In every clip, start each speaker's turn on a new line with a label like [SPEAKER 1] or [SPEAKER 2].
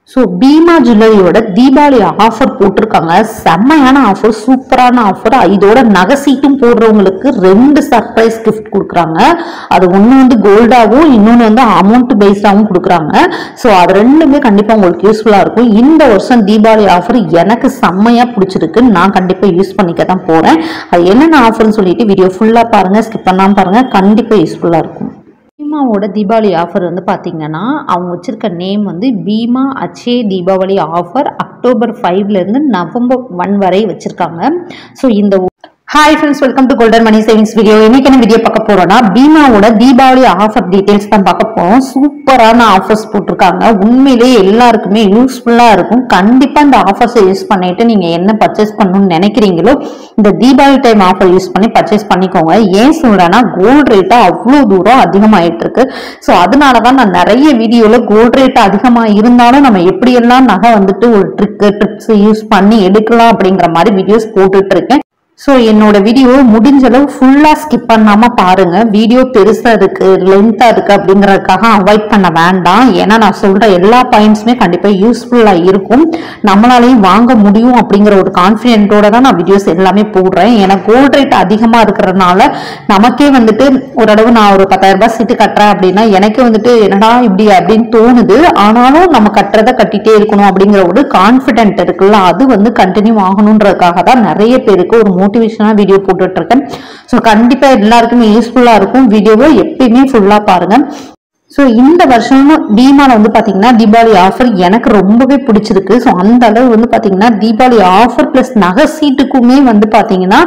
[SPEAKER 1] So Bhima ஜுவல்லரியோட Deepavali offer போட்டிருக்காங்க. செம்மையான ஆஃபர், சூப்பரான ஆஃபர். இதோட நகை சீட்டும் போடுறவங்களுக்கு 2 சர்ப்ரைஸ் கிஃப்ட் கொடுக்குறாங்க. அது ஒன்று வந்து கோல்டாகவும் இன்னொன்று வந்து அமௌண்ட் பேஸ்டாகவும் கொடுக்குறாங்க. ஸோ அது ரெண்டுமே கண்டிப்பாக உங்களுக்கு யூஸ்ஃபுல்லாக இருக்கும். இந்த வருஷம் தீபாவளி ஆஃபர் எனக்கு செம்மையாக பிடிச்சிருக்கு. நான் கண்டிப்பாக யூஸ் பண்ணிக்க தான் போகிறேன். அது என்னென்ன ஆஃபர்னு சொல்லிட்டு வீடியோ ஃபுல்லாக பாருங்கள், ஸ்கிப் பண்ணாமல் பாருங்கள், கண்டிப்பாக யூஸ்ஃபுல்லாக இருக்கும். பீமாவோட தீபாவளி ஆஃபர் வந்து பார்த்தீங்கன்னா அவங்க வச்சிருக்க நேம் வந்து பீமா அச்சே தீபாவளி ஆஃபர் அக்டோபர் 5லேருந்து நவம்பர் 1 வரை வச்சிருக்காங்க. ஸோ இந்த hi friends, welcome to golden money savings video. இன்னைக்கு என்ன வீடியோ பார்க்க போறோம்னா பீமாவோட தீபாவளி ஆஃபர் டீடைல்ஸ் தான் பார்க்க போறோம். சூப்பரான ஆஃபர்ஸ் போட்டிருக்காங்க. உண்மையிலேயே எல்லாருக்குமே யூஸ்ஃபுல்லா இருக்கும். கண்டிப்பா இந்த ஆஃபர்ஸை யூஸ் பண்ணிட்டு நீங்க என்ன பர்ச்சேஸ் பண்ணணும்னு நினைக்கிறீங்களோ இந்த தீபாவளி டைம் ஆஃபர் யூஸ் பண்ணி பர்ச்சேஸ் பண்ணிக்கோங்க. ஏன் சொல்றேன்னா கோல்டு ரேட்டா அவ்வளோ தூரம் அதிகமாயிட்டு இருக்கு. ஸோ அதனாலதான் நான் நிறைய வீடியோல கோல்டு ரேட் அதிகமா இருந்தாலும் நம்ம எப்படியெல்லாம் நகை வந்துட்டு ஒரு ட்ரிப்ஸ் யூஸ் பண்ணி எடுக்கலாம் அப்படிங்கிற மாதிரி வீடியோஸ் போட்டுட்டு இருக்கேன். ஸோ என்னோட வீடியோ முடிஞ்ச அளவு ஃபுல்லா ஸ்கிப் பண்ணாம பாருங்க. வீடியோ பெருசா இருக்கு, லென்த்தா இருக்கு அப்படிங்கறதுக்காக அவாய்ட் பண்ண வேண்டாம். ஏன்னா நான் சொல்ற எல்லா பாயிண்ட்ஸுமே கண்டிப்பா யூஸ்ஃபுல்லா இருக்கும். நம்மளாலையும் வாங்க முடியும் அப்படிங்கிற ஒரு கான்பிடென்ட்டோட தான் நான் வீடியோஸ் எல்லாமே போடுறேன். ஏன்னா கோல்டு ரேட் அதிகமா இருக்கிறதுனால நமக்கே வந்துட்டு ஓரளவு நான் ஒரு 10,000 ரூபாய் சீட்டு கட்டுறேன் அப்படின்னா எனக்கு வந்துட்டு என்னடா இப்படி அப்படின்னு தோணுது. ஆனாலும் நம்ம கட்டுறதை கட்டிட்டே இருக்கணும் அப்படிங்கிற ஒரு கான்பிடென்ட் இருக்குல்ல, அது வந்து கண்டினியூ ஆகணுன்றதுக்காக தான் நிறைய பேருக்கு ஒரு மோட்டிவேஷனா வீடியோ போட்டுட்டு இருக்கேன். ஸோ கண்டிப்பா எல்லாருக்குமே யூஸ்ஃபுல்லா இருக்கும். வீடியோவை எப்பயுமே ஃபுல்லா பாருங்க. ஸோ இந்த வருஷம் பீமால வந்து பாத்தீங்கன்னா தீபாவளி ஆஃபர் எனக்கு ரொம்பவே பிடிச்சிருக்கு. ஸோ அந்த அளவு வந்து பாத்தீங்கன்னா தீபாவளி ஆஃபர் பிளஸ் நகை சீட்டுக்குமே வந்து பாத்தீங்கன்னா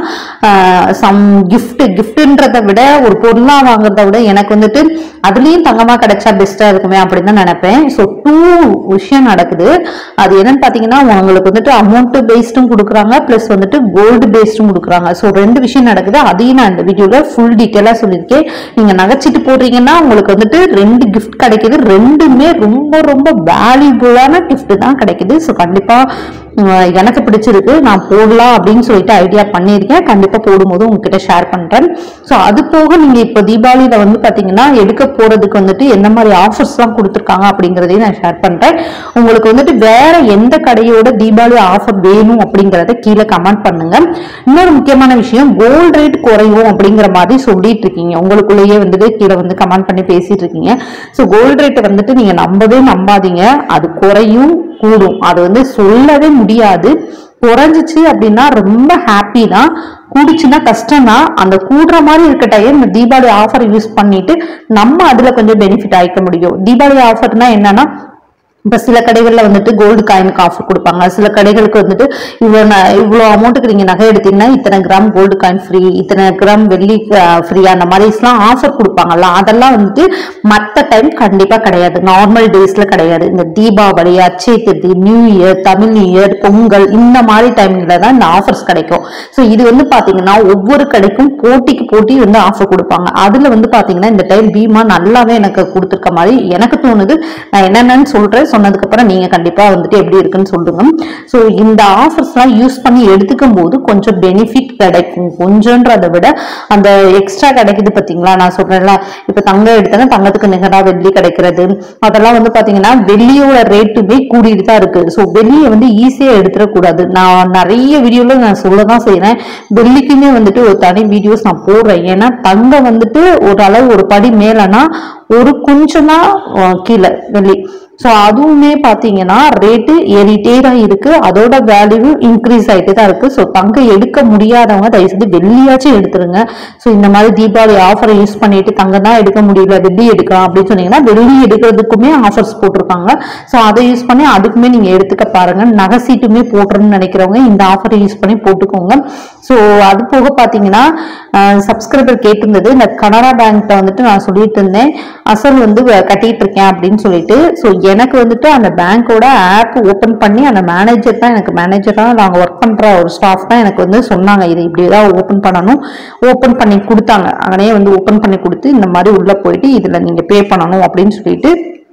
[SPEAKER 1] சம் கிஃப்ட்ன்றதை விட ஒரு பொருளா வாங்குறத விட எனக்கு வந்துட்டு அதுலயும் தங்கமா கிடைச்சா பெஸ்டா இருக்குமே அப்படின்னு தான் நினைப்பேன். ஸோ 2 விஷயம் நடக்குது. அது என்னன்னு பாத்தீங்கன்னா உங்களுக்கு வந்துட்டு அமௌண்ட் பேஸ்டும் கொடுக்குறாங்க, பிளஸ் வந்துட்டு கோல்டு பேஸ்டும் கொடுக்குறாங்க. ஸோ 2 விஷயம் நடக்குது. அதையும் நான் இந்த வீடியோல ஃபுல் டீட்டெயிலா சொல்லியிருக்கேன். நீங்க நகைச்சீட்டு போடுறீங்கன்னா உங்களுக்கு வந்துட்டு 2 கிஃப்ட் கிடைக்குது. ரெண்டுமே ரொம்ப ரொம்ப வேல்யூபுளான கிஃப்ட் தான் கிடைக்குது. ஸோ கண்டிப்பா எனக்கு பிடிச்சிருக்கு. நான் போடலாம் அப்படின்னு சொல்லிட்டு ஐடியா பண்ணியிருக்கேன். கண்டிப்பா போடும்போது உங்ககிட்ட ஷேர் பண்றேன். ஸோ அது போக நீங்க இப்போ தீபாவளியில வந்து பாத்தீங்கன்னா எடுக்க போறதுக்கு வந்துட்டு என்ன மாதிரி ஆஃபர்ஸ் எல்லாம் கொடுத்துருக்காங்க அப்படிங்கறதையும் நான் ஷேர் பண்றேன். உங்களுக்கு வந்துட்டு வேற எந்த கடையோட தீபாவளி ஆஃபர் வேணும் அப்படிங்கறத கீழே கமெண்ட் பண்ணுங்க. இன்னொரு முக்கியமான விஷயம், கோல்டு ரேட் குறையும் அப்படிங்கிற மாதிரி சொல்லிட்டு இருக்கீங்க. உங்களுக்குள்ளேயே வந்துட்டு கீழே வந்து கமெண்ட் பண்ணி பேசிட்டு இருக்கீங்க. ஸோ கோல்டு ரேட் வந்துட்டு நீங்க நம்பாதீங்க. அது குறையும் கூடும், அது வந்து சொல்லவே முடியாது. குறைஞ்சிச்சு அப்படின்னா ரொம்ப ஹாப்பி தான், கூடிச்சுன்னா கஷ்டம் தான். அந்த கூடுற மாதிரி இருக்க டைம் இந்த தீபாவளி ஆஃபர் யூஸ் பண்ணிட்டு நம்ம அதுல கொஞ்சம் பெனிஃபிட் ஆயிக்க முடியும். தீபாவளி ஆஃபர்னா என்னன்னா இப்ப சில கடைகள்ல வந்துட்டு கோல்டு காயினுக்கு ஆஃபர் கொடுப்பாங்க. சில கடைகளுக்கு வந்துட்டு இவ்வளவு அமௌண்ட்டுக்கு நீங்க நகை எடுத்தீங்கன்னா இத்தனை கிராம் கோல்டு காயின் ஃப்ரீ, இத்தனை கிராம் வெள்ளி ஃப்ரீ, அந்த மாதிரி எல்லாம் ஆஃபர் கொடுப்பாங்கல்ல. அதெல்லாம் வந்துட்டு மற்ற டைம் கண்டிப்பா கிடையாது, நார்மல் டேஸ்ல கிடையாது. இந்த Deepavali, Akshaya Tritiya, new year, Tamil new year, Pongal, இந்த மாதிரி டைம்ல தான் இந்த ஆஃபர்ஸ் கிடைக்கும். ஸோ இது வந்து பாத்தீங்கன்னா ஒவ்வொரு கடைக்கும் போட்டிக்கு போட்டி வந்து ஆஃபர் கொடுப்பாங்க. அதுல வந்து பாத்தீங்கன்னா இந்த டைம் பீமா நல்லாவே எனக்கு கொடுத்துருக்க மாதிரி எனக்கு தோணுது. நான் என்னென்னு சொல்றேன், சொன்னதுக்கு அப்புறம் நீங்க கண்டிப்பா வந்துட்டு எப்படி இருக்குன்னு சொல்லுங்க. ஸோ இந்த ஆஃபர்ஸ் எல்லாம் யூஸ் பண்ணி எடுத்துக்கும் போது கொஞ்சம் பெனிஃபிட் கிடைக்கும். கொஞ்சம்ன்றதை விட அந்த எக்ஸ்ட்ரா கிடைக்குது பாத்தீங்களா. நான் சொல்றேன்ல, இப்ப தங்கம் எடுத்தேன்னா தங்கத்துக்கு நிகரா வெள்ளி கிடைக்கிறது. அதெல்லாம் வந்து பாத்தீங்கன்னா வெள்ளியோட ரேட்டுமே கூடிட்டு தான் இருக்கு. ஸோ வெள்ளியை வந்து ஈஸியா எடுத்துடக்கூடாது. நான் நிறைய வீடியோல நான் சொல்லதான் செய்யறேன். வெள்ளிக்குமே வந்துட்டு ஒரு தனி வீடியோஸ் நான் போடுறேன். ஏன்னா தங்கம் வந்துட்டு ஒரு அளவு ஒரு படி மேலனா ஒரு கொஞ்சம் தான் கீழே வெள்ளி. ஸோ அதுவுமே பார்த்தீங்கன்னா ரேட்டு ஏறிட்டே தான் இருக்கு, அதோட வேல்யூ இன்க்ரீஸ் ஆகிட்டே தான் இருக்கு. ஸோ தங்கம் எடுக்க முடியாதவங்க தயவுசெய்து வெள்ளியாச்சும் எடுத்துருங்க. ஸோ இந்த மாதிரி தீபாவளி ஆஃபரை யூஸ் பண்ணிட்டு தங்கம் தான் எடுக்க முடியல வெள்ளி எடுக்கலாம் அப்படின்னு சொன்னீங்கன்னா வெள்ளி எடுக்கிறதுக்குமே ஆஃபர்ஸ் போட்டிருக்காங்க. ஸோ அதை யூஸ் பண்ணி அதுக்குமே நீங்க எடுத்துக்க பாருங்க. நகை சீட்டுமே போட்டுருன்னு நினைக்கிறவங்க இந்த ஆஃபரை யூஸ் பண்ணி போட்டுக்கோங்க. ஸோ அது போக பார்த்தீங்கன்னா சப்ஸ்கிரைபர் கேட்டிருந்தது, இந்த கனரா பேங்க்ல வந்துட்டு நான் சொல்லிட்டு இருந்தேன் அசல் வந்து கட்டிட்டு இருக்கேன் அப்படின்னு சொல்லிட்டு. ஸோ எனக்கு வந்துட்டு அந்த பேங்கோட ஆப் ஓபன் பண்ணி அந்த மேனேஜர் தான் எனக்கு மேனேஜரா நாங்க ஒர்க் பண்ற ஒரு ஸ்டாஃப் தான் எனக்கு வந்து சொன்னாங்க இது இப்படிதான் ஓபன் பண்ணணும். ஓபன் பண்ணி கொடுத்தாங்க. அங்கனே வந்து ஓபன் பண்ணி கொடுத்து இந்த மாதிரி உள்ள போயிட்டு இதுல நீங்க பே பண்ணணும் அப்படின்னு சொல்லிட்டு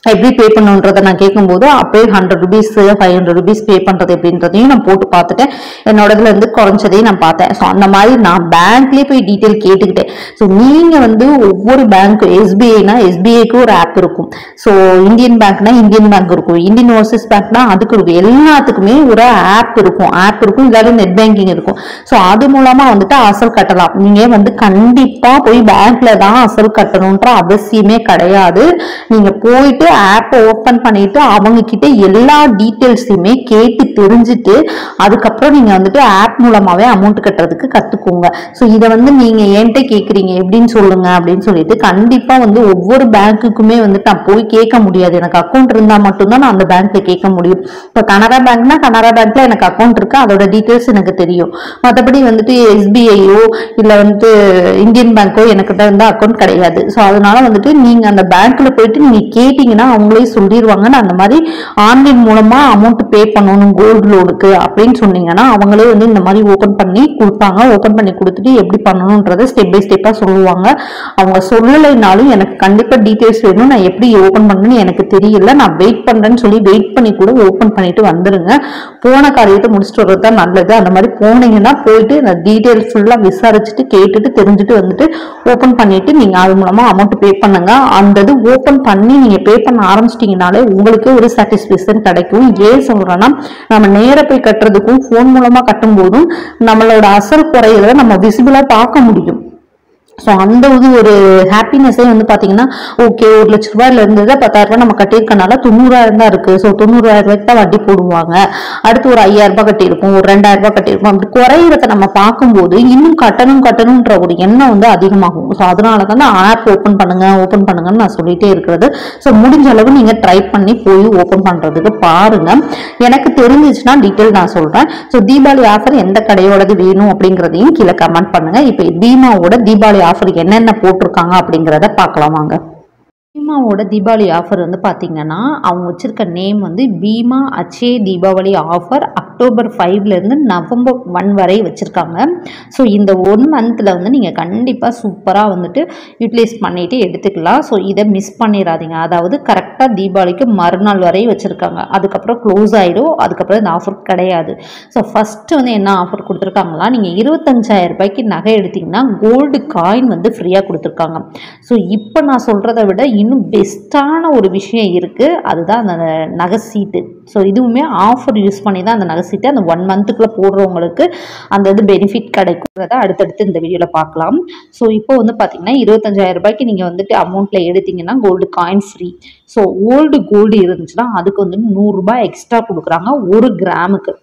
[SPEAKER 1] எப்படி பே பண்ணுன்றதை நான் கேட்கும்போது அப்படியே 100 rupees 500 rupees பே பண்றது எப்படின்றதையும் நான் போட்டு பார்த்துட்டேன். என்னோடதுல இருந்து குறைஞ்சதையும் நான் பார்த்தேன். ஸோ அந்த மாதிரி நான் பேங்க்லேயே போய் டீட்டெயில் கேட்டுக்கிட்டேன். ஸோ நீங்க வந்து ஒவ்வொரு பேங்க், எஸ்பிஐனா எஸ்பிஐக்கு ஒரு ஆப் இருக்கும், ஸோ இந்தியன் பேங்க்னா இந்தியன் பேங்க் இருக்கும், இந்தியன் ஓவர்சீஸ் பேங்க்னா அதுக்கு இருக்கும், எல்லாத்துக்குமே ஒரு ஆப் இருக்கும் இல்லாத நெட் பேங்கிங் இருக்கும். ஸோ அது மூலமா வந்துட்டு அசல் கட்டலாம். நீங்க வந்து கண்டிப்பா போய் பேங்க்ல தான் அசல் கட்டணும்ன்ற அவசியமே கிடையாது. நீங்க போயிட்டு ஆப்பை ஓபன் பண்ணிட்டு அவங்க கிட்ட எல்லா டீட்டெயில்ஸையுமே கேட்டு தெரிஞ்சுட்டு அதுக்கப்புறம் நீங்க வந்துட்டு ஆப் மூலமாவே அமௌண்ட் கட்டுறதுக்கு கத்துக்கோங்க. ஸோ இதை வந்து நீங்க என்கிட்ட கேக்குறீங்க எப்படின்னு சொல்லுங்க அப்படின்னு சொல்லிட்டு, கண்டிப்பா வந்து ஒவ்வொரு பேங்க்குக்குமே வந்துட்டு நான் போய் கேட்க முடியாது. எனக்கு அக்கௌண்ட் இருந்தா மட்டும்தான் நான் அந்த பேங்க்ல கேட்க முடியும். இப்போ கனரா பேங்க்னா கனரா பேங்க்ல எனக்கு அக்கௌண்ட் இருக்கு, அதோட டீட்டெயில்ஸ் எனக்கு தெரியும். மற்றபடி வந்துட்டு எஸ்பிஐயோ இல்ல வந்துட்டு இந்தியன் பேங்கோ எனக்கு இருந்தா அக்கௌண்ட் கிடையாது. ஸோ அதனால வந்துட்டு நீங்க அந்த பேங்க்ல போயிட்டு நீங்க கேட்டீங்கன்னா அவங்களே சொல்லிடுவாங்க. நான் அந்த மாதிரி ஆன்லைன் மூலமா அமௌண்ட் பே பண்ணணும் கோல்டு லோனுக்கு அப்படின்னு சொன்னீங்கன்னா அவங்களே வந்து இந்த மாதிரி ஓபன் பண்ணி கொடுப்பாங்க. ஓபன் பண்ணி கொடுத்துட்டு எப்படி பண்ணணும்ன்றதை ஸ்டெப் பை ஸ்டெப்பா சொல்லுவாங்க. அவங்க சொல்லலைனாலும் எனக்கு கண்டிப்பா டீட்டெயில்ஸ் வேணும், நான் எப்படி ஓபன் பண்ணணும்னு எனக்கு தெரியல, நான் வெயிட் பண்றேன்னு சொல்லி வெயிட் பண்ணி கூட ஓபன் பண்ணிட்டு வந்துருங்க. போன காரியத்தை முடிச்சுட்டு வர்றது தான் நல்லது. அந்த மாதிரி போனீங்கன்னா போயிட்டு இந்த டீட்டெயில்ஸ் ஃபுல்லா விசாரிச்சுட்டு கேட்டுட்டு தெரிஞ்சுட்டு வந்துட்டு ஓபன் பண்ணிட்டு நீங்க அது மூலமா அமௌண்ட் பே பண்ணுங்க. அந்த இது ஓபன் பண்ணி நீங்க பே பண்ண ஆரம்பிச்சிட்டீங்கனாலே உங்களுக்கு ஒரு சாட்டிஸ்பேக்ஷன் கிடைக்கும். ஏன் சொல்றேன்னா, நம்ம நேர போய் கட்டுறதுக்கும் போன் மூலமா கட்டும் போதும் நம்மளோட அசல் குறையிறத நம்ம விசிபிளா பார்க்க முடியும். ஸோ அந்த இது ஒரு ஹாப்பினஸே வந்து பாத்தீங்கன்னா, ஓகே 1 லட்ச ரூபாயில இருந்தது 10,000 ரூபாய் நம்ம கட்டியிருக்கனால 90,000 தான் இருக்கு. ஸோ 90,000 ரூபாய்க்கு தான் வட்டி போடுவாங்க. அடுத்து ஒரு 5,000 ரூபாய் கட்டியிருக்கும், ஒரு 2,000 ரூபாய் கட்டியிருக்கும். அப்படி குறையிறத நம்ம பார்க்கும்போது இன்னும் கட்டணும்ன்ற ஒரு எண்ணம் வந்து அதிகமாகும். ஸோ அதனால தான் ஆப் ஓபன் பண்ணுங்கன்னு நான் சொல்லிட்டே இருக்கிறது. ஸோ முடிஞ்ச அளவு நீங்க ட்ரை பண்ணி போய் ஓபன் பண்றதுக்கு பாருங்க. எனக்கு தெரிஞ்சிச்சுன்னா டீட்டெயில் நான் சொல்றேன். ஸோ தீபாவளி ஆஃபர் எந்த கடையோடது வேணும் அப்படிங்கிறதையும் கீழே கமெண்ட் பண்ணுங்க. இப்போ பீமாவோட தீபாவளி ஆஃபர் என்னென்ன போட்டிருக்காங்க அப்படிங்கிறத பார்க்கலாம் வாங்க. பீமாவோட தீபாவளி ஆஃபர் வந்து பார்த்தீங்கன்னா, அவங்க வச்சிருக்க நேம் வந்து பீமா அச்சய தீபாவளி ஆஃபர் அக்டோபர் 5லேருந்து நவம்பர் 1 வரை வச்சுருக்காங்க. ஸோ இந்த 1 மந்தில் வந்து நீங்கள் கண்டிப்பாக சூப்பராக வந்துட்டு யூட்டிலைஸ் பண்ணிவிட்டு எடுத்துக்கலாம். ஸோ இதை மிஸ் பண்ணிடாதீங்க. அதாவது கரெக்டாக தீபாவளிக்கு மறுநாள் வரை வச்சுருக்காங்க, அதுக்கப்புறம் க்ளோஸ் ஆகிடும். அதுக்கப்புறம் இந்த ஆஃபர் கிடையாது. ஸோ ஃபஸ்ட்டு வந்து என்ன ஆஃபர் கொடுத்துருக்காங்களா, நீங்கள் 25,000 ரூபாய்க்கு நகை எடுத்திங்கன்னா கோல்டு காயின் வந்து ஃப்ரீயாக கொடுத்துருக்காங்க. ஸோ இப்போ நான் சொல்கிறத விட இன்னும் பெஸ்ட்டான ஒரு விஷயம் இருக்குது, அதுதான் அந்த நகை சீட்டு. ஸோ இதுவுமே ஆஃபர் யூஸ் பண்ணி தான் அந்த நகை சீட்டு அந்த 1 மந்த்துக்குள்ளே போடுறவங்களுக்கு அந்த இது பெனிஃபிட் கிடைக்குறத அடுத்தடுத்து இந்த வீடியோவில் பார்க்கலாம். ஸோ இப்போ வந்து பார்த்தீங்கன்னா 25,000 ரூபாய்க்கு நீங்கள் வந்துட்டு அமௌண்ட்டில் எடுத்தீங்கன்னா gold coin free. So old gold இருந்துச்சுன்னா அதுக்கு வந்து 100 ரூபாய் எக்ஸ்ட்ரா கொடுக்குறாங்க 1 கிராமுக்கு.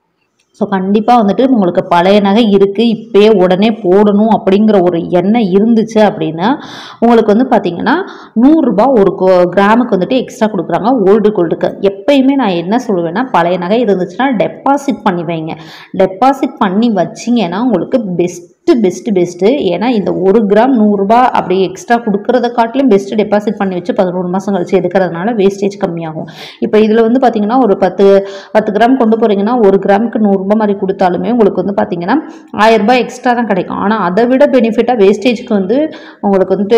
[SPEAKER 1] ஸோ கண்டிப்பாக வந்துட்டு உங்களுக்கு பழைய நகை இருக்குது, இப்போயே உடனே போடணும் அப்படிங்கிற ஒரு எண்ணம் இருந்துச்சு அப்படின்னா உங்களுக்கு வந்து பார்த்தீங்கன்னா 100 ரூபாய் 1 கிராமுக்கு வந்துட்டு எக்ஸ்ட்ரா கொடுக்குறாங்க ஓல்டு கோல்டுக்கு. எப்பயுமே நான் என்ன சொல்லுவேன்னா, பழைய நகை இருந்துச்சுன்னா டெபாசிட் பண்ணி வைங்க. டெபாசிட் பண்ணி வச்சிங்கன்னா உங்களுக்கு பெஸ்ட்டு. ஏன்னா இந்த 1 கிராம் 100 ரூபாய் அப்படி எக்ஸ்ட்ரா கொடுக்கறத காட்டிலும் பெஸ்ட்டு டெபாசிட் பண்ணி வச்சு 11 மாதம் கழிச்சு எடுக்கிறதுனால வேஸ்டேஜ் கம்மியாகும். இப்போ இதில் வந்து பார்த்தீங்கன்னா ஒரு 10 கிராம் கொண்டு போகிறீங்கன்னா 1 கிராமுக்கு 100 ரூபாய் மாதிரி கொடுத்தாலுமே உங்களுக்கு வந்து பார்த்தீங்கன்னா 1000 ரூபாய் எக்ஸ்ட்ரா தான் கிடைக்கும். ஆனால் அதை விட பெனிஃபிட்டாக வேஸ்டேஜ்க்கு வந்து உங்களுக்கு வந்துட்டு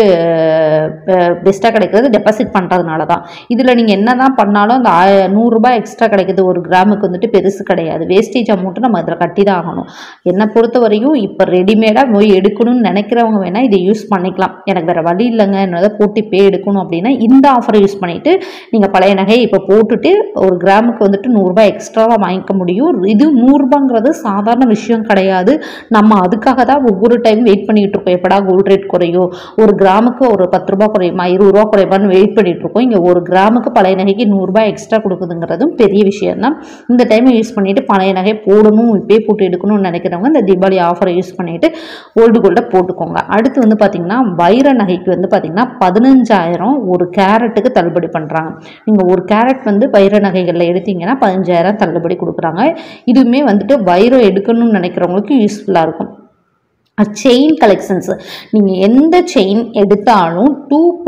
[SPEAKER 1] பெஸ்ட்டாக கிடைக்கிறது டெபாசிட் பண்ணுறதுனால தான். இதில் நீங்கள் என்ன தான் பண்ணாலும் அந்த 100 ரூபாய் எக்ஸ்ட்ரா கிடைக்கிறது 1 கிராமுக்கு வந்துட்டு பெருசு கிடையாது. வேஸ்டேஜ் அமௌண்ட்டு நம்ம அதில் கட்டி தான் ஆகணும். என்னை பொறுத்த வரையும் இப்போ ரெடிமேடாக போய் எடுக்கணும்னு நினைக்கிறவங்க வேணால் இதை யூஸ் பண்ணிக்கலாம். எனக்கு வேறு வழி இல்லைங்க, என்னதை போட்டு பே எடுக்கணும் அப்படின்னா இந்த ஆஃபரை யூஸ் பண்ணிவிட்டு நீங்கள் பழைய நகையை இப்போ போட்டுட்டு 1 கிராமுக்கு வந்துட்டு 100 ரூபாய் எக்ஸ்ட்ராவாக வாங்கிக்க முடியும். இது 100 ரூபாங்கிறது சாதாரண விஷயம் கிடையாது. நம்ம அதுக்காக தான் ஒவ்வொரு டைம் வெயிட் பண்ணிகிட்டு இருக்கோம், எப்படா கோல்டு ரேட் குறையும், 1 கிராமுக்கு ஒரு 10 ரூபாய் குறையுமா 20 ரூபா குறையுமான்னு வெயிட் பண்ணிட்டு இருக்கோம். இங்கே 1 கிராமுக்கு பழைய நகைக்கு 100 ரூபாய் எக்ஸ்ட்ரா கொடுக்குதுங்கிறதும் பெரிய விஷயம் தான். இந்த டைமை யூஸ் பண்ணிவிட்டு பழைய நகை போடணும், இப்பே போட்டு எடுக்கணும்னு நினைக்கிறவங்க இந்த தீபாவளி ஆஃபரை யூஸ் பண்ணிவிட்டு ஓல்டு கோல்டை போட்டுக்கோங்க. அடுத்து வந்து பார்த்தீங்கன்னா வைர நகைக்கு வந்து பார்த்தீங்கன்னா 15,000 1 கேரட்டுக்கு தள்ளுபடி பண்ணுறாங்க. நீங்கள் 1 கேரட் வந்து வைர நகைகளில் எடுத்தீங்கன்னா 15,000 தள்ளுபடி கொடுக்குறாங்க. இதுவுமே வந்துட்டு வைரம் எடுக்கணும்னு நினைக்கிறவங்களுக்கு யூஸ்ஃபுல்லாக இருக்கும். செயின் கலெக்ஷன்ஸ், நீங்கள் எந்த செயின் எடுத்தாலும்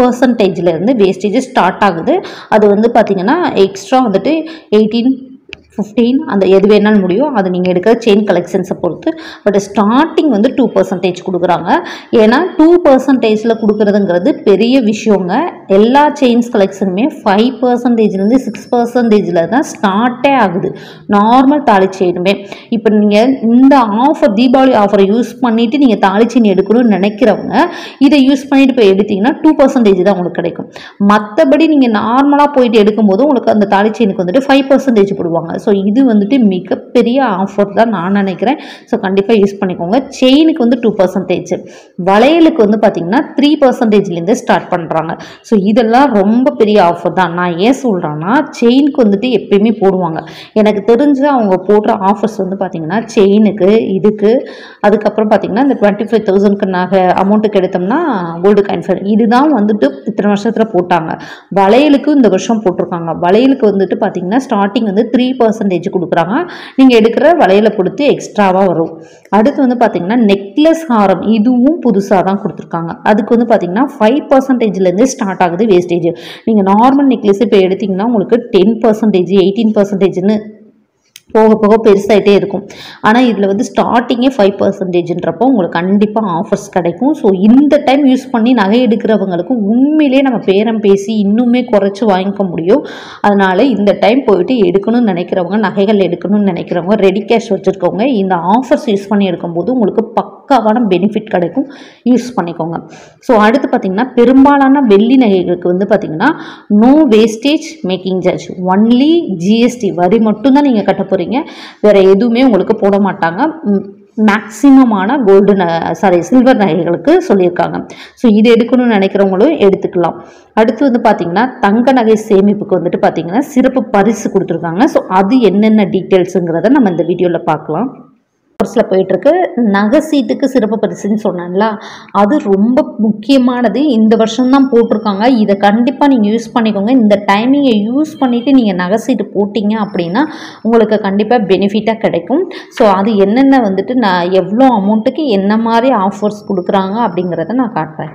[SPEAKER 1] 2% வேஸ்டேஜ் ஸ்டார்ட் ஆகுது. அது வந்து பார்த்தீங்கன்னா எக்ஸ்ட்ரா வந்துட்டு 18 15 அந்த எது வேணாலும் முடியும், அது நீங்கள் எடுக்கிற செயின் கலெக்ஷன்ஸை பொறுத்து. பட் ஸ்டார்டிங் வந்து 2% கொடுக்குறாங்க. ஏன்னா 2%ல கொடுக்குறதுங்கிறது பெரிய விஷயங்க. எல்லா செயின்ஸ் கலெக்ஷனுமே 5%லேருந்து 6%ல தான் ஸ்டார்ட்டே ஆகுது, நார்மல் தாலி செயினுமே. இப்போ நீங்கள் இந்த ஆஃபர், தீபாவளி ஆஃபரை யூஸ் பண்ணிவிட்டு நீங்கள் தாலி செயின் எடுக்கணும்னு நினைக்கிறவங்க இதை யூஸ் பண்ணிட்டு போய் எடுத்தீங்கன்னா 2% தான் உங்களுக்கு கிடைக்கும். மற்றபடி நீங்கள் நார்மலாக போயிட்டு எடுக்கும்போது உங்களுக்கு அந்த தாலி செயினுக்கு வந்துட்டு 5% போடுவாங்க. ஸோ இது வந்துட்டு மிகப்பெரிய ஆஃபர் தான் நான் நினைக்கிறேன். ஸோ கண்டிப்பாக யூஸ் பண்ணிக்கோங்க. செயினுக்கு வந்து 2%, வளையலுக்கு வந்து பார்த்தீங்கன்னா 3%லேருந்து ஸ்டார்ட் பண்ணுறாங்க. ஸோ இதெல்லாம் ரொம்ப பெரிய ஆஃபர் தான். நான் ஏன் சொல்கிறேன்னா, செயினுக்கு வந்துட்டு எப்பயுமே போடுவாங்க. எனக்கு தெரிஞ்சு அவங்க போடுற ஆஃபர்ஸ் வந்து பார்த்தீங்கன்னா செயினுக்கு, இதுக்கு, அதுக்கப்புறம் பார்த்தீங்கன்னா இந்த 25,000க்கு நகை அமௌண்ட்டுக்கு எடுத்தோம்னா கோல்டு காயின் ஃபேர், இதுதான் வந்துட்டு இத்தனை வருஷத்தில் போட்டாங்க. வளையலுக்கு இந்த வருஷம் போட்டிருக்காங்க. வளையலுக்கு வந்துட்டு பார்த்தீங்கன்னா ஸ்டார்டிங் வந்து 3% கொடுக்குறாங்க. நீங்கள் எடுக்கிற வளையலை பொறுத்து எக்ஸ்ட்ராவாக வரும். அடுத்து வந்து பார்த்தீங்கன்னா நெக்லஸ் ஹாரம், இதுவும் புதுசாக தான் கொடுத்துருக்காங்க. அதுக்கு வந்து பார்த்தீங்கன்னா 5%லேருந்து ஸ்டார்ட் ஆகுது வேஸ்டேஜ். நீங்கள் நார்மல் நெக்லஸ் இப்போ எடுத்தீங்கன்னா உங்களுக்கு 10%, 18%ன்னு போக போக பெருசாகிட்டே இருக்கும். ஆனால் இதில் வந்து ஸ்டார்டிங்கே 5%ன்றப்போ உங்களுக்கு கண்டிப்பாக ஆஃபர்ஸ் கிடைக்கும். ஸோ இந்த டைம் யூஸ் பண்ணி நகை எடுக்கிறவங்களுக்கு உண்மையிலே நம்ம பேரம் பேசி இன்னுமே குறைச்சி வாங்கிக்க முடியும். அதனால் இந்த டைம் போயிட்டு எடுக்கணும்னு நினைக்கிறவங்க, நகைகள் எடுக்கணும்னு நினைக்கிறவங்க, ரெடி கேஷ் வச்சுருக்கவங்க இந்த ஆஃபர்ஸ் யூஸ் பண்ணி எடுக்கும்போது உங்களுக்கு பக்காவான பெனிஃபிட் கிடைக்கும். யூஸ் பண்ணிக்கோங்க. ஸோ அடுத்து பார்த்திங்கன்னா பெரும்பாலான வெள்ளி நகைகளுக்கு வந்து பார்த்திங்கன்னா no wastage making charge, only GST வரி மட்டும்தான் நீங்கள் கட்ட போகிறீங்க. வேற எதுவுமே உங்களுக்கு போட மாட்டாங்க. மேக்சிமமான கோல்டு சில்வர் நகைகளுக்கு சொல்லியிருக்காங்க. ஸோ இது எடுக்கணும்னு நினைக்கிறவங்களும் எடுத்துக்கலாம். அடுத்து வந்து பார்த்தீங்கன்னா தங்க நகை சேமிப்புக்கு வந்துட்டு பார்த்தீங்கன்னா சிறப்பு பரிசு கொடுத்துருக்காங்க. ஸோ அது என்னென்ன டீட்டெயில்ஸுங்கிறத நம்ம இந்த வீடியோவில் பார்க்கலாம். கோர்ஸில் போயிட்டுருக்கு. நகை சீட்டுக்கு சிறப்பு பரிசுன்னு சொன்னேன்ல, அது ரொம்ப முக்கியமானது. இந்த வருஷம்தான் போட்டிருக்காங்க. இதை கண்டிப்பாக நீங்கள் யூஸ் பண்ணிக்கோங்க. இந்த டைமிங்கை யூஸ் பண்ணிவிட்டு நீங்கள் நகை சீட்டு போட்டிங்க அப்படின்னா உங்களுக்கு கண்டிப்பாக பெனிஃபிட்டாக கிடைக்கும். ஸோ அது என்னென்ன வந்துட்டு நான் எவ்வளோ அமௌண்ட்டுக்கு என்ன மாதிரி ஆஃபர்ஸ் கொடுக்குறாங்க அப்படிங்கிறத நான் காட்டுறேன்.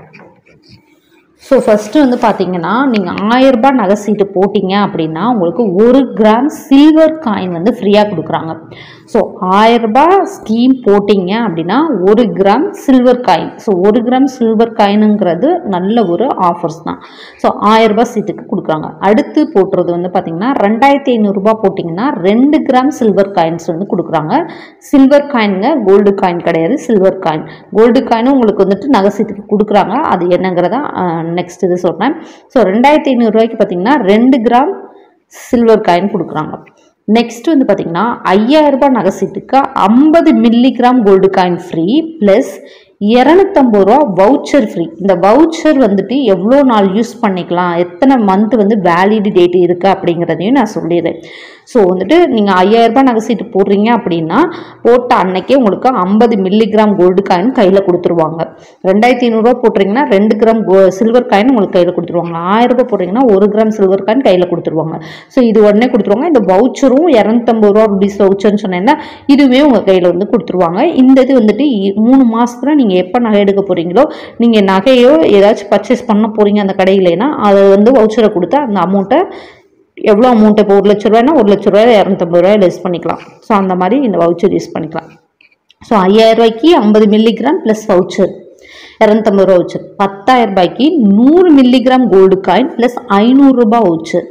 [SPEAKER 1] ஸோ ஃபஸ்ட்டு வந்து பார்த்தீங்கன்னா நீங்கள் 1000 ரூபாய் நகை சீட்டு போட்டிங்க அப்படின்னா உங்களுக்கு 1 கிராம் சில்வர் காயின் வந்து ஃப்ரீயாக கொடுக்குறாங்க. ஸோ 1000 ரூபாய் ஸ்கீம் போட்டிங்க அப்படின்னா 1 gram silver coin. So 1 gram silver காயினுங்கிறது நல்ல ஒரு ஆஃபர்ஸ் தான். ஸோ 1000 ரூபாய் சீட்டுக்கு கொடுக்குறாங்க. அடுத்து போட்டுறது வந்து பார்த்தீங்கன்னா 2500 ரூபாய் போட்டிங்கன்னா 2 கிராம் சில்வர் காயின்ஸ் வந்து கொடுக்குறாங்க. சில்வர் காயினுங்க, கோல்டு காயின் கிடையாது, சில்வர் காயின். கோல்டு காயினும் உங்களுக்கு வந்துட்டு நகை சீட்டுக்கு கொடுக்குறாங்க. அது என்னங்கிறதா நெக்ஸ்ட் இது சொல்கிறேன். ஸோ 2500 ரூபாய்க்கு பார்த்தீங்கன்னா 2 கிராம் சில்வர் காயின் கொடுக்குறாங்க. நெக்ஸ்ட் வந்து பார்த்தீங்கன்னா 5000 ரூபாய் நகை சீட்டுக்கு 50 milligram gold coin free plus 250 ரூபா வவுச்சர் ஃப்ரீ. இந்த வவுச்சர் வந்துட்டு எவ்வளோ நாள் யூஸ் பண்ணிக்கலாம், எத்தனை மந்த் வந்து வேலிட் டேட் இருக்குது அப்படிங்கிறதையும் நான் சொல்லிடுறேன். ஸோ வந்துட்டு நீங்கள் 5000 ரூபாய் நகை சீட்டு போடுறீங்க அப்படின்னா போட்ட அன்னைக்கே உங்களுக்கு 50 மில்லிகிராம் கோல்டு காயின் கையில் கொடுத்துருவாங்க. 2500 ரூபா போட்டுறீங்கன்னா 2 கிராம் சில்வர் காயின் உங்களுக்கு கையில் கொடுத்துருவாங்க. 1000 ரூபாய் போடுறீங்கன்னா 1 கிராம் சில்வர் காயின் கையில் கொடுத்துருவாங்க. ஸோ இது உடனே கொடுத்துருவாங்க. இந்த வவுச்சரும் 250 ரூபா ருபீஸ் வவுச்சர்னு சொன்னேன்னா இதுவே உங்கள் கையில் வந்து கொடுத்துருவாங்க. இந்த இது வந்துட்டு 3 மாதத்துல நீங்கள் எப்போ நகை எடுக்க போகிறீங்களோ, நீங்கள் நகையோ ஏதாச்சும் பர்ச்சேஸ் பண்ண போகிறீங்க அந்த கடையிலனா அதை வந்து வவுச்சரை கொடுத்து அந்த அமௌண்ட்டை எவ்வளோ அமௌண்ட், இப்போ 1 லட்ச ரூபாய்னா 1 லட்ச ரூபாய் 250 ரூபாய் லெஸ் பண்ணிக்கலாம். ஸோ அந்த மாதிரி இந்த வவுச்சர் யூஸ் பண்ணிக்கலாம். ஸோ 5000 ரூபாய்க்கு 50 மில்லிகிராம் ப்ளஸ் வவுச்சர் 250 ரூபா வவுச்சர். 10000 ரூபாய்க்கு 100 மில்லிகிராம் கோல்டு காயின் ப்ளஸ் 500 ரூபாய் வவுச்சர்.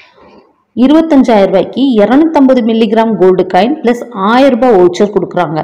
[SPEAKER 1] 25000 ரூபாய்க்கு 250 மில்லிகிராம் கோல்டு காயின் ப்ளஸ் 1000 ரூபாய் வவுச்சர் கொடுக்குறாங்க.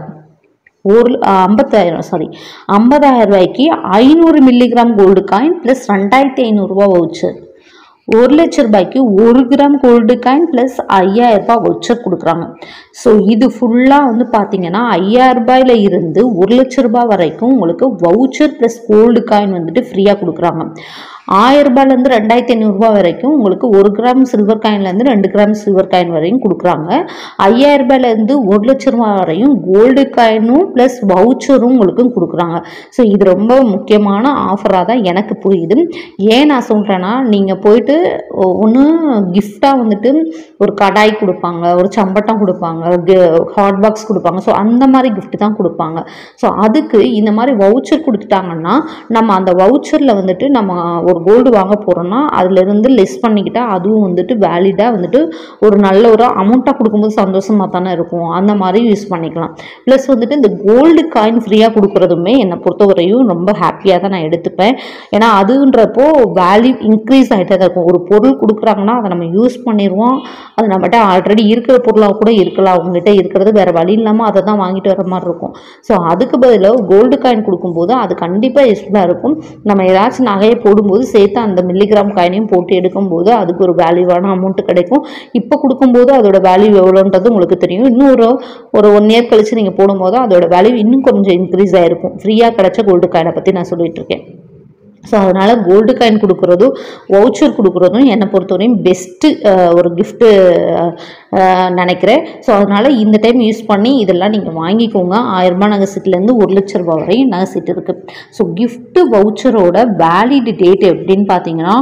[SPEAKER 1] 50000 ரூபாய்க்கு 500 மில்லிகிராம் கோல்டு காயின் ப்ளஸ் 2500 ரூபாய் வவுச்சர். 1 லட்ச ரூபாய்க்கு 1 கிராம் கோல்டு காயின் ப்ளஸ் 5000 ரூபாய் வவுச்சர் கொடுக்குறாங்க. ஸோ இது ஃபுல்லாக வந்து பார்த்தீங்கன்னா 5000 ரூபாயில இருந்து 1 லட்ச ரூபாய் வரைக்கும் உங்களுக்கு வவுச்சர் ப்ளஸ் கோல்டு காயின் வந்துட்டு ஃப்ரீயாக கொடுக்குறாங்க. 1000 ரூபாயிலேருந்து 2500 ரூபாய் வரைக்கும் உங்களுக்கு 1 கிராம் சில்வர் காயின்லேருந்து 2 கிராம் சில்வர் காயின் வரையும் கொடுக்குறாங்க. 5000 ரூபாயிலேருந்து 1 லட்ச ரூபாய் வரையும் கோல்டு காயினும் ப்ளஸ் வவுச்சரும் உங்களுக்கு கொடுக்குறாங்க. ஸோ இது ரொம்ப முக்கியமான ஆஃபராக தான் எனக்கு புரியுது. ஏன் நான் சொல்கிறேன்னா, நீங்கள் போயிட்டு ஒன்று கிஃப்டாக வந்துட்டு ஒரு கடாய் கொடுப்பாங்க, ஒரு சம்பட்டம் கொடுப்பாங்க, ஹாட் பாக்ஸ் கொடுப்பாங்க. ஸோ அந்த மாதிரி கிஃப்ட் தான் கொடுப்பாங்க. ஸோ அதுக்கு இந்த மாதிரி வவுச்சர் கொடுத்துட்டாங்கன்னா நம்ம அந்த வவுச்சரில் வந்துட்டு நம்ம ஒரு கோல்டு வாங்க போகிறோன்னா அதுலேருந்து லெஸ் பண்ணிக்கிட்டால் அதுவும் வந்துட்டு வேலிடாக வந்துட்டு ஒரு நல்ல ஒரு அமௌண்ட்டாக கொடுக்கும்போது சந்தோஷமாக தானே இருக்கும். அந்த மாதிரி யூஸ் பண்ணிக்கலாம். ப்ளஸ் வந்துட்டு இந்த கோல்டு காயின் ஃப்ரீயாக கொடுக்குறதுமே என்னை பொறுத்தவரையும் ரொம்ப ஹாப்பியாக தான் நான் எடுத்துப்பேன். ஏன்னா அதுன்றப்போ வேல்யூ இன்க்ரீஸ் ஆகிட்டே தான் இருக்கும். ஒரு பொருள் கொடுக்குறாங்கன்னா அதை நம்ம யூஸ் பண்ணிடுவோம். அது நம்மகிட்ட ஆல்ரெடி இருக்கிற பொருளாக கூட இருக்கலாம். அவங்ககிட்ட இருக்கிறது வேறு வழி இல்லாமல் அதை தான் வாங்கிட்டு வர மாதிரி இருக்கும். ஸோ அதுக்கு பதிலாக கோல்டு காயின் கொடுக்கும்போது அது கண்டிப்பாக யூஸ்ஃபுல்லாக இருக்கும். நம்ம ஏதாச்சும் நகையை போடும்போது சேர்த்து அந்த மில்லிகிராம் காயினையும் போட்டு எடுக்கும்போது அதுக்கு ஒரு வேல்யூவான அமௌண்ட்டு கிடைக்கும். இப்போ கொடுக்கும்போது அதோட வேல்யூ எவ்வளோன்றது உங்களுக்கு தெரியும். இன்னும் ஒரு 1 இயர் கழிச்சு நீங்கள் போடும்போது அதோட வேல்யூ இன்னும் கொஞ்சம் இன்க்ரீஸ் ஆகிருக்கும். ஃப்ரீயாக கிடைச்ச கோல்டு காயினை பற்றி நான் சொல்லிட்டு இருக்கேன். ஸோ அதனால் கோல்டு காயின் கொடுக்குறதும் வவுச்சர் கொடுக்குறதும் என்னை பொறுத்தவரையும் பெஸ்ட்டு ஒரு கிஃப்ட்டு நினைக்கிறேன். ஸோ அதனால் இந்த டைம் யூஸ் பண்ணி இதெல்லாம் நீங்கள் வாங்கிக்கோங்க. 1000 ரூபாய் நகை சீட்லேருந்து 1 லட்ச ரூபா வரையும் நகை சீட் இருக்குது. ஸோ கிஃப்ட்டு வவுச்சரோட வேலிட் டேட் எப்படின்னு பார்த்தீங்கன்னா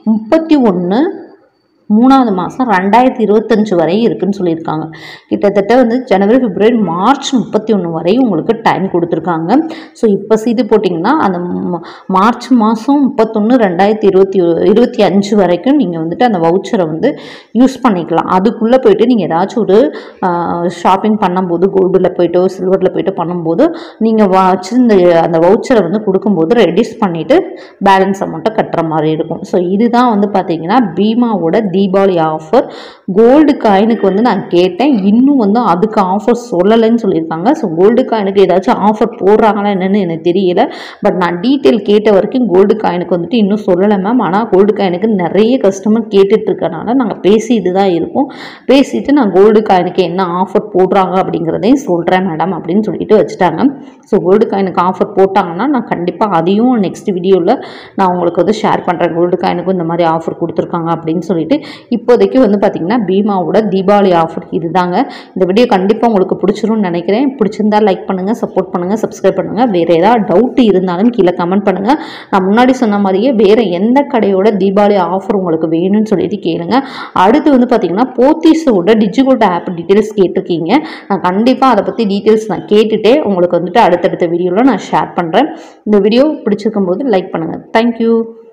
[SPEAKER 1] 31/3/2025 வரை இருக்குன்னு சொல்லியிருக்காங்க. கிட்டத்தட்ட வந்து ஜனவரி, பிப்ரவரி, மார்ச் 31 வரை உங்களுக்கு டைம் கொடுத்துருக்காங்க. ஸோ இப்போ சீட்டு போட்டிங்கன்னா அந்த மார்ச் மாதம் 31/2025 வரைக்கும் நீங்கள் வந்துட்டு அந்த வவுச்சரை வந்து யூஸ் பண்ணிக்கலாம். அதுக்குள்ளே போயிட்டு நீங்கள் ஏதாச்சும் ஒரு ஷாப்பிங் பண்ணும்போது கோல்டில் போய்ட்டோ சில்வரில் போய்ட்டோ பண்ணும்போது நீங்கள் வச்சிருந்த அந்த வவுச்சரை வந்து கொடுக்கும்போது ரெடியூஸ் பண்ணிவிட்டு பேலன்ஸ் அமௌண்ட்டை கட்டுற மாதிரி இருக்கும். ஸோ இதுதான் வந்து பார்த்தீங்கன்னா பீமாவோட தீபாவளி ஆஃபர். கோல்டு காயினுக்கு வந்து நான் கேட்டேன், இன்னும் வந்து அதுக்கு ஆஃபர் சொல்லலைன்னு சொல்லியிருக்காங்க. ஸோ கோல்டு காயினுக்கு ஏதாச்சும் ஆஃபர் போடுறாங்களா என்னன்னு எனக்கு தெரியல. பட் நான் டீட்டெயில் கேட்ட வரைக்கும் கோல்டு காயினுக்கு வந்துட்டு இன்னும் சொல்லலை மேம். ஆனால் கோல்டு காயினுக்கு நிறைய கஸ்டமர் கேட்டுட்டு இருக்கனால நாங்கள் பேசிட்டு தான் இருக்கோம். பேசிட்டு நான் கோல்டு காயினுக்கு என்ன ஆஃபர் போடுறாங்க அப்படிங்கிறதையும் சொல்கிறேன் மேடம் அப்படின்னு சொல்லிட்டு வச்சுட்டாங்க. ஸோ கோல்டு காயினுக்கு ஆஃபர் போட்டாங்கன்னா நான் கண்டிப்பாக அதையும் நெக்ஸ்ட் வீடியோவில் நான் உங்களுக்கு வந்து ஷேர் பண்ணுறேன். கோல்டு காயினுக்கும் இந்த மாதிரி ஆஃபர் கொடுத்துருக்காங்க அப்படின்னு சொல்லிட்டு. இப்போதைக்கு வந்து பார்த்திங்கன்னா பீமாவோட தீபாவளி ஆஃபர் இதுதாங்க. இந்த வீடியோ கண்டிப்பாக உங்களுக்கு பிடிச்சிரும்னு நினைக்கிறேன். பிடிச்சிருந்தா லைக் பண்ணுங்கள், சப்போர்ட் பண்ணுங்கள், சப்ஸ்கிரைப் பண்ணுங்கள். வேறு ஏதாவது டவுட் இருந்தாலும் கீழே கமெண்ட் பண்ணுங்கள். நான் முன்னாடி சொன்ன மாதிரியே வேறு எந்த கடையோட தீபாவளி ஆஃபர் உங்களுக்கு வேணும்னு சொல்லிட்டு கேளுங்க. அடுத்து வந்து பார்த்திங்கன்னா போத்தீஸோட டிஜிகோல்ட் ஆப் டீட்டெயில்ஸ் கேட்டிருக்கீங்க. நான் கண்டிப்பாக அதை பற்றி டீட்டெயில்ஸ் நான் கேட்டுகிட்டே உங்களுக்கு வந்துட்டு அடுத்தடுத்த வீடியோவில் நான் ஷேர் பண்ணுறேன். இந்த வீடியோ பிடிச்சிருக்கும் போது லைக் பண்ணுங்கள். தேங்க்யூ.